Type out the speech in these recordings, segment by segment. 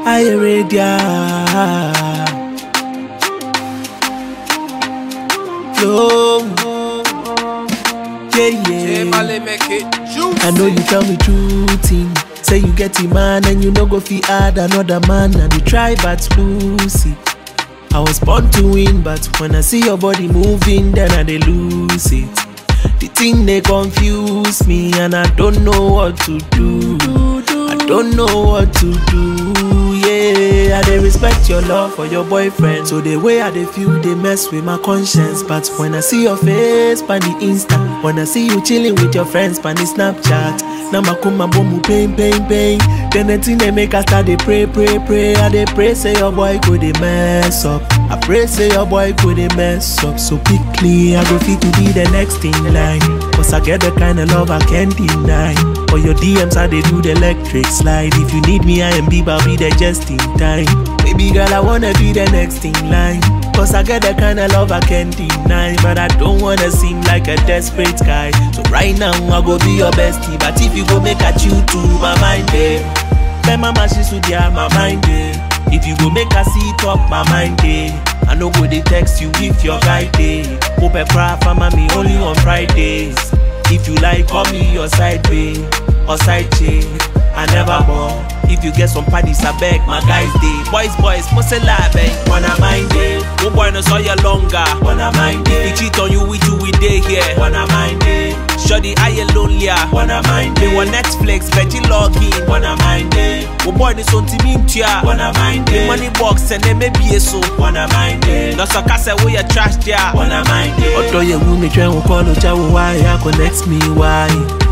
I ready. Yo, yeah. I know you tell me true thing. Say you get a man and you no go fi add another man, and you try but lose it. I was born to win, but when I see your body moving, then I dey lose it. The thing they confuse me, and I don't know what to do. I don't know what to do. Yeah, I dey respect your love for your boyfriend, so the way I dey feel they mess with my conscience. But when I see your face on the Insta, when I see you chilling with your friends on the Snapchat, now my kuma bomu pain. Then the thing they make us start they pray. I dey pray say your boy could they mess up. I pray say your boy could they mess up. So quickly I go fit to be the next in line, cause I get the kind of love I can't deny. For your DMs I they do the electric slide. If you need me I am Bieber, I'll be there just in time. Baby girl I wanna be the next in line, cause I get the kind of love I can't deny. But I don't wanna seem like a desperate guy, so right now I go be your bestie. But if you go make a chew to my mind, babe, my mama she should have my mind, babe. If you go make a sit up my mind, babe, I know go they text you if your guy day. Hope I cry for mommy only on Fridays. If you like, call me your side babe or side chick. I never bore. If you get some parties, I beg my guys day. Boys, must lie, babe. Wanna mind it? Oh boy, no saw you longer. Wanna mind it? If he cheat on you, we day here. Wanna mind it? Shorty, I you lonelier. Wanna mind it? Want Netflix, veggie login. Wanna mind it? Oh boy, this on team tia. Wanna mind it? Money box and then maybe a so. Wanna mind it? No so cast away your trash there. Wanna mind it? Although you will me try to call you, why you connect me, why?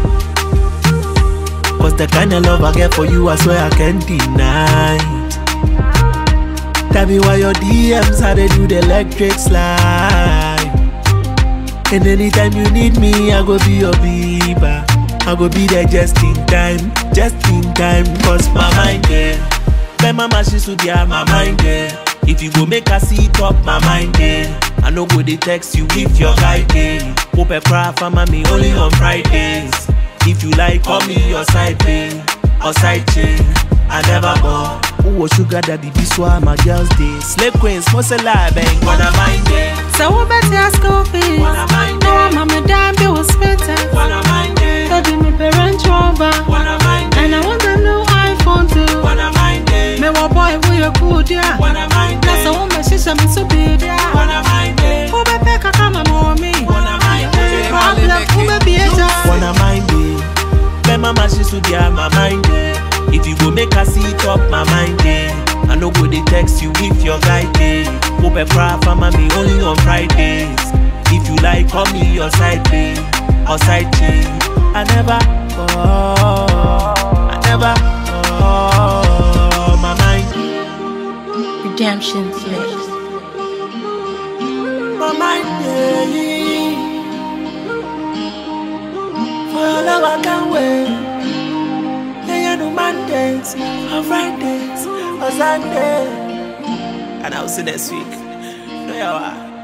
Cause the kind of love I get for you, I swear I can't deny it. Tell me why your DMs, how they do the electric slide. And anytime you need me, I go be your Bieber. I go be there just in time. Cause my mind there, my mama she should have my mind there. If you go make her sit up my mind there, I know go they text you if your guy day. Hope I cry for mommy only on Fridays. If you like, call me your side babe or side chick. I never bore. Who was sugar daddy? This one my girls day. Slave queens, must lie, bang. Wanna mind it? So what better ask coffee? Wanna mind it? No, I'm a damn bill was better. Wanna mind it? So do me parent over. Wanna mind it? And I want a new iPhone too. Wanna mind it? Me wa boy we a good yeah. Wanna mind it? That's a woman she should be so big yeah. Wanna mind it? Who be pick a come and mommy? Wanna mind it? Problem who be be a child? Wanna mind it? My mama she should have my mind there. If you go make her sit up my mind there, I know go they text you if your guy day. Hope I cry for mommy only on Fridays. If you like, call me your side babe or side chick. I never my mind. Redemption Flex. My mind, yeah. For your love I can't wait. Yeah, no Mondays, or Fridays, or Sunday. And I'll see next week. No, you are.